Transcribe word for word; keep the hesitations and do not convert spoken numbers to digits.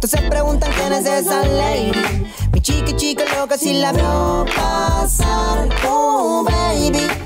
Todos se preguntan quién es esa lady. Mi chica, chica loca, si la veo pasar. Oh, baby.